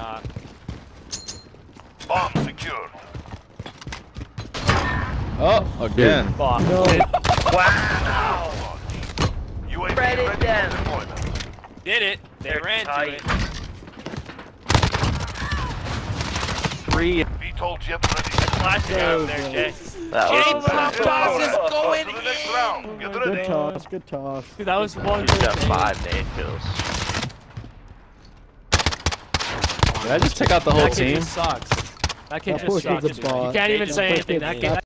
not. Bomb secured. Oh, again. Fuck. No. Wow. UAV Spread it ready down. for deployment. Did it. They ran to it. Three. VTOL jet ready. Flash it out there, Jay. That Jay, was my insane. boss is going To the next round. Get Good ready. toss, good toss. Dude, that was one He's got good 5 nade kills. Did I just take out the whole That kid team? just sucks. That kid That just push was sucks. a bot. You can't even say anything. That kid.